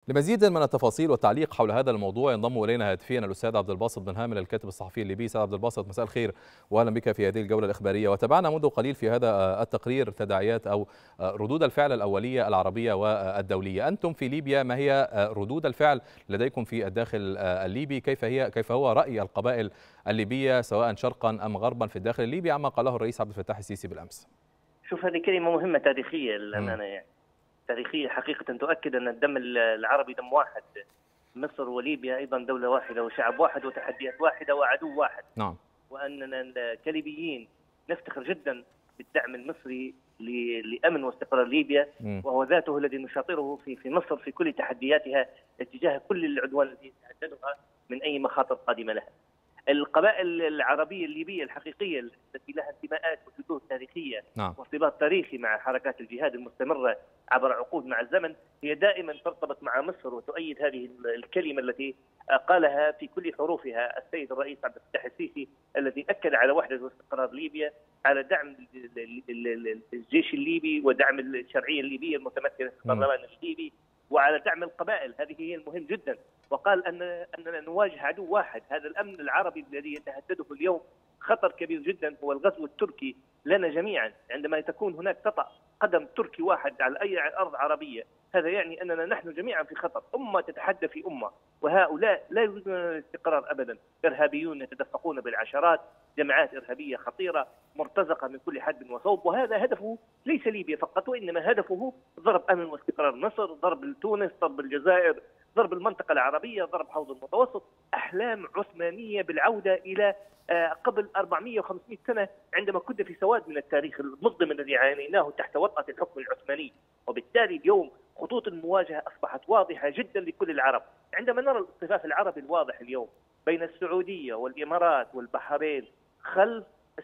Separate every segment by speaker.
Speaker 1: لمزيد من التفاصيل والتعليق حول هذا الموضوع ينضم الينا هاتفيا الاستاذ عبد الباسط بن هامل الكاتب الصحفي الليبي. استاذ عبد الباسط، مساء الخير واهلا بك في هذه الجوله الاخباريه. وتابعنا منذ قليل في هذا التقرير تداعيات او ردود الفعل الاوليه العربيه والدوليه. انتم في ليبيا، ما هي ردود الفعل لديكم في الداخل الليبي؟ كيف هو راي القبائل الليبيه سواء شرقا ام غربا في الداخل الليبي عما قاله الرئيس عبد الفتاح السيسي بالامس؟
Speaker 2: شوف، هذه كلمه مهمه تاريخيه للامانه، يعني تاريخية حقيقة تؤكد أن الدم العربي دم واحد. مصر وليبيا أيضا دولة واحدة وشعب واحد وتحديات واحدة وعدو واحد.
Speaker 1: نعم.
Speaker 2: وأننا كليبيين نفتخر جدا بالدعم المصري لأمن واستقرار ليبيا، وهو ذاته الذي نشاطره في مصر في كل تحدياتها اتجاه كل العدوان التي تهددها من أي مخاطر قادمة لها. القبائل العربية الليبية الحقيقية التي لها انتماءات وجذور تاريخية وارتباط تاريخي مع حركات الجهاد المستمرة عبر عقود مع الزمن، هي دائما ترتبط مع مصر وتؤيد هذه الكلمة التي قالها في كل حروفها السيد الرئيس عبد الفتاح السيسي، الذي أكد على وحدة واستقرار ليبيا، على دعم الجيش الليبي ودعم الشرعية الليبية المتمثلة في البرلمان الليبي، وعلى دعم القبائل. هذه هي المهم جدا. وقال أننا نواجه عدو واحد. هذا الأمن العربي الذي يتهدده اليوم خطر كبير جدا، هو الغزو التركي لنا جميعا. عندما تكون هناك تطأ قدم تركي واحد على أي أرض عربية، هذا يعني أننا نحن جميعا في خطر. أمة تتحدى في أمة، وهؤلاء لا يريدون الاستقرار أبدا. إرهابيون يتدفقون بالعشرات، جماعات إرهابية خطيرة مرتزقة من كل حدب وصوب، وهذا هدفه ليس ليبيا فقط، وإنما هدفه ضرب أمن واستقرار مصر، ضرب تونس، ضرب الجزائر، ضرب المنطقة العربية، ضرب حوض المتوسط. أحلام عثمانية بالعودة إلى قبل 400 و500 سنة، عندما كنا في سواد من التاريخ المظلم الذي عانيناه تحت وطأة الحكم العثماني. وبالتالي اليوم خطوط المواجهة أصبحت واضحة جدا لكل العرب. عندما نرى الاصطفاف العربي الواضح اليوم بين السعودية والإمارات والبحرين خلف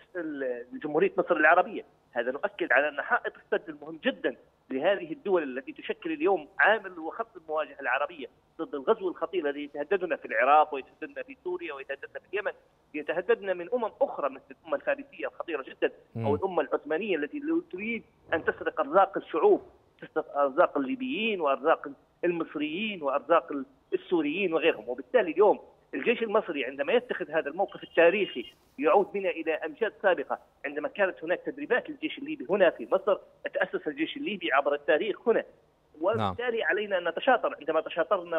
Speaker 2: جمهورية مصر العربية، هذا نؤكد على أن حائط السد المهم جدا لهذه الدول التي تشكل اليوم عامل وخط المواجهة العربية ضد الغزو الخطير الذي يتهددنا في العراق ويتهددنا في سوريا ويتهددنا في اليمن، يتهددنا من أخرى مثل الأمة الفارسية الخطيرة جدا أو الأمة العثمانية التي تريد أن تسرق أرزاق الشعوب، تسرق أرزاق الليبيين وأرزاق المصريين وأرزاق السوريين وغيرهم. وبالتالي اليوم الجيش المصري عندما يتخذ هذا الموقف التاريخي يعود بنا إلى أمجاد سابقة، عندما كانت هناك تدريبات للجيش الليبي هنا في مصر، تأسس الجيش الليبي عبر التاريخ هنا، وبالتالي علينا أن نتشاطر. عندما تشاطرنا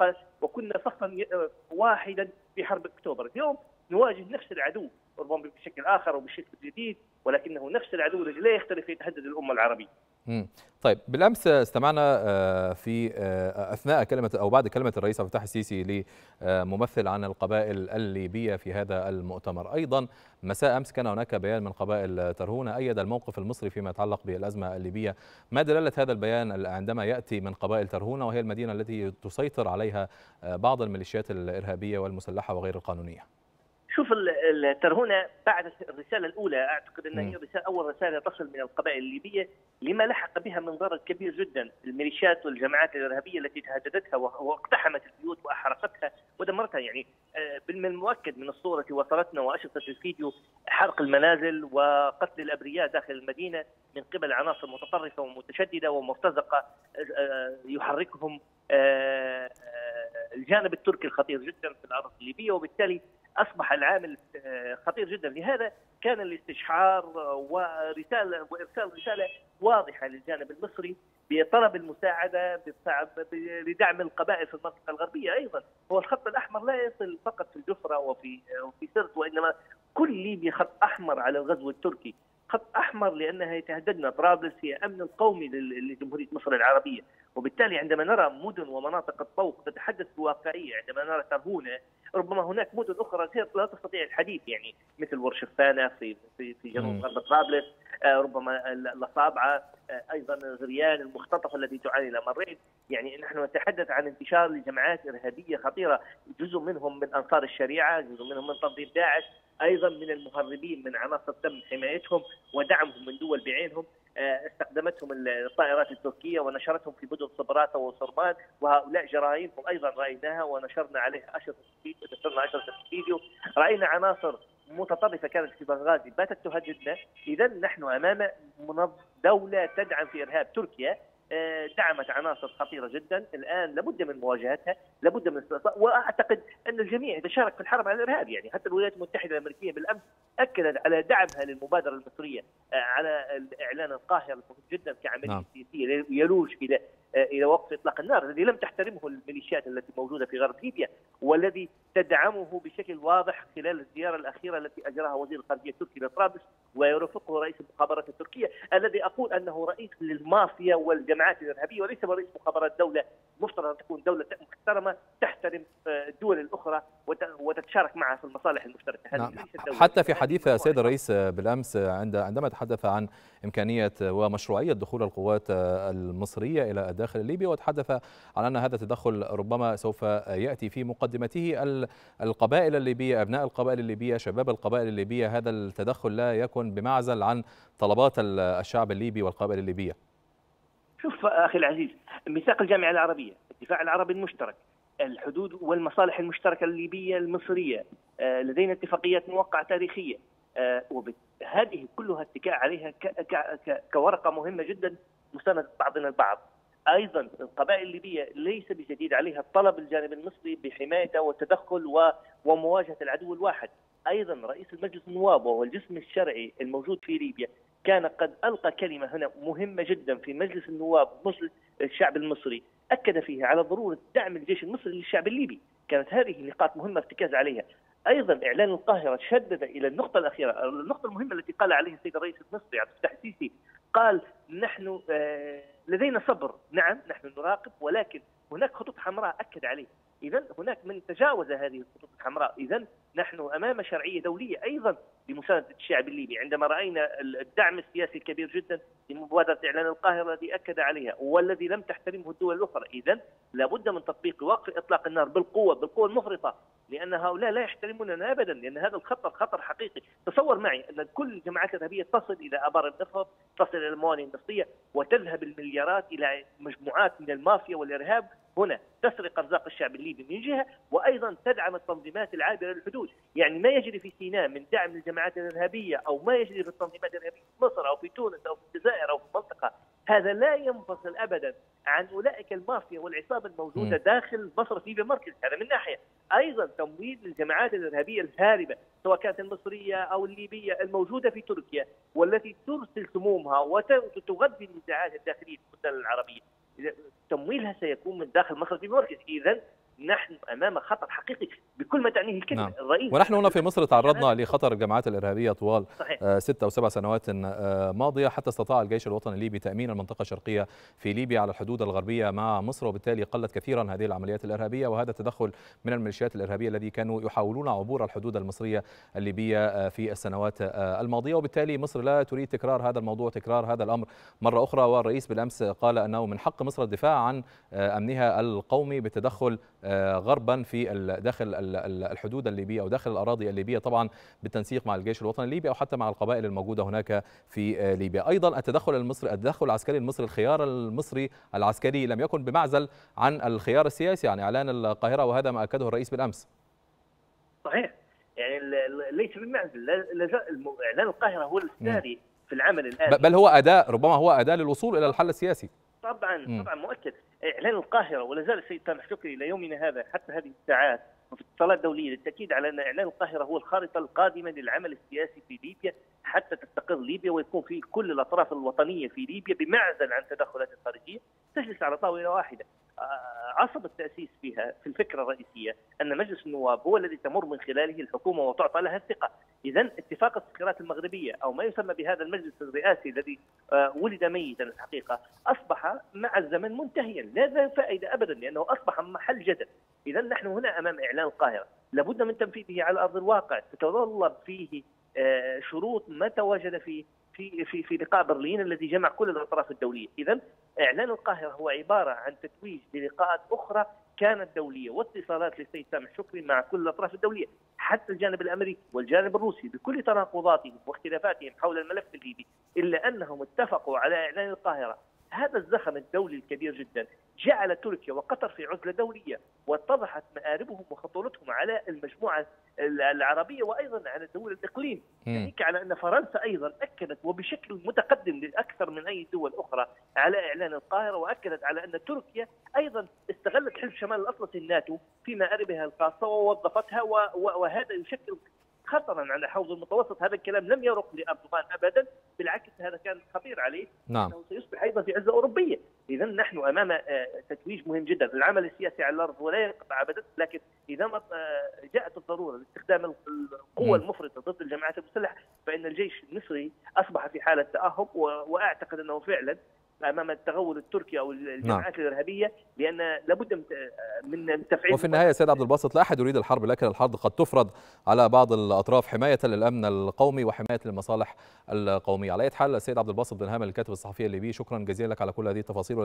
Speaker 2: وكنا صفا واحدا في حرب أكتوبر، اليوم نواجه نفس العدو ربما بشكل آخر وبشكل جديد، ولكنه نفس العدو الذي لا يختلف يتهدد الأمة العربية.
Speaker 1: طيب، بالامس استمعنا في اثناء كلمه او بعد كلمه الرئيس عبد الفتاح السيسي لممثل عن القبائل الليبيه في هذا المؤتمر. ايضا مساء امس كان هناك بيان من قبائل ترهونه ايد الموقف المصري فيما يتعلق بالازمه الليبيه. ما دلاله هذا البيان عندما ياتي من قبائل ترهونه وهي المدينه التي تسيطر عليها بعض الميليشيات الارهابيه والمسلحه وغير القانونيه؟
Speaker 2: شوف، الترهونه بعد الرساله الاولى اعتقد ان هي اول رساله تصل من القبائل الليبيه لما لحق بها من ضرر كبير جدا. الميليشيات والجماعات الارهابيه التي تهددتها واقتحمت البيوت واحرقتها ودمرتها، يعني من المؤكد من الصوره وصلتنا واشرطه الفيديو حرق المنازل وقتل الابرياء داخل المدينه من قبل عناصر متطرفه ومتشدده ومرتزقه يحركهم الجانب التركي الخطير جدا في الارض الليبيه. وبالتالي أصبح العامل خطير جدا. لهذا كان الاستشعار وإرسال رسالة واضحة للجانب المصري بطلب المساعدة لدعم القبائل في المنطقة الغربية. أيضا هو الخط الأحمر لا يصل فقط في الجفرة وفي سرت، وإنما كل ليبيا خط أحمر على الغزو التركي، خط أحمر لأنها يتهددنا. طرابلس هي أمن القومي لجمهورية مصر العربية. وبالتالي عندما نرى مدن ومناطق الطوق تتحدث بواقعية، عندما نرى ترهونة، ربما هناك مدن أخرى لا تستطيع الحديث، يعني مثل ورشفانة في جنوب غرب طرابلس، ربما الصابعة، أيضا غريان المختطفة التي تعاني الأمرين. يعني نحن نتحدث عن انتشار لجماعات إرهابية خطيرة، جزء منهم من أنصار الشريعة، جزء منهم من تنظيم داعش، أيضا من المهربين من عناصر تم حمايتهم ودعمهم من دول بعينهم استخدمتهم الطائرات التركية ونشرتهم في مدن صبراتة وصرمان، وهؤلاء جرائمهم أيضا رأيناها ونشرنا عليها أشرطة فيديو. رأينا عناصر متطرفة كانت في بنغازي باتت تهددنا. إذا نحن أمام دولة تدعم في إرهاب. تركيا دعمت عناصر خطيرة جدا. الآن لابد من مواجهتها، لابد من استئصال، وأعتقد أن الجميع يتشارك في الحرب على الإرهاب. يعني حتى الولايات المتحدة الأمريكية بالأمس أكدت على دعمها للمبادرة المصرية، على إعلان القاهرة المهم جدا كعملية سياسية يلوج إلى وقف إطلاق النار الذي لم تحترمه الميليشيات التي موجودة في غرب ليبيا، والذي تدعمه بشكل واضح خلال الزيارة الأخيرة التي أجراها وزير الخارجية التركي لطرابلس، ويرافقه رئيس المخابرات التركية الذي أقول أنه رئيس للمافيا والجماعات الإرهابية وليس رئيس مخابرات دولة. مفترض أن تكون دولة محترمة تحترم الدول الأخرى وتتشارك معها في المصالح المشتركة.
Speaker 1: حتى في حديث السيد الرئيس بالأمس عندما تحدث عن إمكانية ومشروعية دخول القوات المصرية إلى الداخل الليبي، وتحدث عن أن هذا التدخل ربما سوف يأتي في مقدمته القبائل الليبية، أبناء القبائل الليبية، شباب القبائل الليبية. هذا التدخل لا يكون بمعزل عن طلبات الشعب الليبي والقبائل الليبية.
Speaker 2: شوف أخي العزيز، ميثاق الجامعة العربية، الدفاع العربي المشترك، الحدود والمصالح المشتركة الليبية المصرية، لدينا اتفاقيات موقعة تاريخية، وهذه كلها اتكاء عليها كورقة مهمة جدا مساندة بعضنا البعض. أيضا القبائل الليبية ليس بجديد عليها طلب الجانب المصري بحمايته والتدخل ومواجهة العدو الواحد. أيضا رئيس المجلس النواب وهو الجسم الشرعي الموجود في ليبيا كان قد ألقى كلمة هنا مهمة جدا في مجلس النواب مجلس الشعب المصري، أكد فيها على ضرورة دعم الجيش المصري للشعب الليبي. كانت هذه نقاط مهمة ارتكاز عليها. أيضا إعلان القاهرة شدد إلى النقطة الأخيرة، النقطة المهمة التي قال عليها السيد الرئيس المصري عبد الفتاح السيسي. قال نحن لدينا صبر، نعم نحن نراقب، ولكن هناك خطوط حمراء أكد عليه. إذن هناك من تجاوز هذه الخطوط الحمراء. إذن نحن أمام شرعية دولية أيضا لمساندة الشعب الليبي. عندما رأينا الدعم السياسي الكبير جدا لمبادرة إعلان القاهرة الذي أكد عليها والذي لم تحترمه الدول الأخرى، إذن لابد من تطبيق وقف إطلاق النار بالقوة المفرطة، لأن هؤلاء لا يحترموننا أبدا، لأن هذا الخطر خطر حقيقي. تصور معي أن كل الجماعات الإرهابية تصل إلى آبار النفط، تصل إلى الموانئ النفطية، وتذهب المليارات إلى مجموعات من المافيا والإرهاب هنا تسرق أرزاق الشعب الليبي من جهة، وأيضا تدعم التنظيمات العابرة للحدود. يعني ما يجري في سيناء من دعم للجماعات الإرهابية أو ما يجري في التنظيمات الإرهابية في مصر أو في تونس أو في الجزائر أو في المنطقة، هذا لا ينفصل أبدا عن أولئك المافيا والعصابة الموجودة داخل مصر في مركز. هذا من ناحية. أيضا تمويل الجماعات الإرهابية الهاربة سواء كانت المصرية أو الليبية الموجودة في تركيا والتي ترسل سمومها وتغذي النزاعات الداخلية في البلدان العربية، تمويلها سيكون من داخل مصر في مركز. إذن نحن أمام خطر حقيقي بكل ما تعنيه الكلمة.
Speaker 1: الرئيس ونحن هنا في مصر تعرضنا لخطر الجماعات الإرهابية طوال 6 و7 سنوات ماضية، حتى استطاع الجيش الوطني الليبي تأمين المنطقة الشرقية في ليبيا على الحدود الغربية مع مصر، وبالتالي قلت كثيرا هذه العمليات الإرهابية وهذا التدخل من الميليشيات الإرهابية الذي كانوا يحاولون عبور الحدود المصرية الليبية في السنوات الماضية. وبالتالي مصر لا تريد تكرار هذا الموضوع، تكرار هذا الأمر مرة أخرى. والرئيس بالأمس قال أنه من حق مصر الدفاع عن أمنها القومي بالتدخل غربا في داخل الحدود الليبية أو داخل الأراضي الليبية، طبعا بالتنسيق مع الجيش الوطني الليبي أو حتى مع القبائل الموجودة هناك في ليبيا. أيضا التدخل العسكري المصري، الخيار المصري العسكري لم يكن بمعزل عن الخيار السياسي عن إعلان القاهرة، وهذا ما أكده الرئيس بالأمس.
Speaker 2: صحيح، يعني ليس بمعزل، إعلان القاهرة هو الساري في العمل الآن،
Speaker 1: بل هو أداة، ربما هو أداة للوصول إلى الحل السياسي.
Speaker 2: طبعا مؤكد. إعلان القاهرة ولا زال السيد سامح شكري إلى يومنا هذا حتى هذه الساعات وفي اتصالات دولية للتأكيد على أن إعلان القاهرة هو الخارطة القادمة للعمل السياسي في ليبيا حتى تستقر ليبيا ويكون في كل الأطراف الوطنية في ليبيا بمعزل عن التدخلات الخارجية تجلس على طاولة واحدة. عصب التأسيس فيها في الفكرة الرئيسية أن مجلس النواب هو الذي تمر من خلاله الحكومة وتعطى لها الثقة. إذن اتفاق التذكيرات المغربية أو ما يسمى بهذا المجلس الرئاسي الذي ولد ميتا الحقيقة أصبح مع الزمن منتهيا، لا ذا فائدة أبدا لأنه أصبح محل جدل. إذن نحن هنا أمام إعلان القاهرة لابد من تنفيذه على أرض الواقع، تتطلب فيه شروط ما تواجد في لقاء برلين الذي جمع كل الأطراف الدولية. إذن إعلان القاهرة هو عبارة عن تتويج للقاءات أخرى كانت دولية واتصالات للسيد سامح شكري مع كل الأطراف الدولية، حتى الجانب الأمريكي والجانب الروسي بكل تناقضاتهم واختلافاتهم حول الملف الليبي، إلا أنهم اتفقوا على إعلان القاهرة. هذا الزخم الدولي الكبير جدا جعل تركيا وقطر في عزلة دولية، واتضحت مآربهم وخطورتهم على المجموعة العربية وأيضا على دول الإقليم. ناهيك على أن فرنسا أيضا أكدت وبشكل متقدم أكثر من أي دول أخرى على إعلان القاهرة، وأكدت على أن تركيا أيضا استغلت حلف شمال الأطلسي الناتو في مآربها الخاصة ووظفتها، وهذا يشكل خطرا على حوض المتوسط. هذا الكلام لم يرق لأردوغان أبدا، بالعكس هذا كان خطير عليه.
Speaker 1: نعم.
Speaker 2: أنه سيصبح أيضا في عزلة أوروبية. إذا نحن أمام تتويج مهم جدا. العمل السياسي على الأرض ولا ينقطع أبدا، لكن إذا ما جاءت الضرورة لاستخدام القوة المفرطة ضد الجماعات المسلحة فإن الجيش المصري أصبح في حالة تأهب، وأعتقد أنه فعلا أمام التغول التركي أو الجماعات الإرهابية، لأن لابد من تفعيل.
Speaker 1: وفي النهاية سيد عبد الباسط، لا أحد يريد الحرب، لكن الحرب قد تفرض على بعض الأطراف حماية للأمن القومي وحماية للمصالح القومية. على أي حال السيد عبد الباسط بن هامل الكاتب الصحفي الليبي، شكرا جزيلا لك على كل هذه التفاصيل.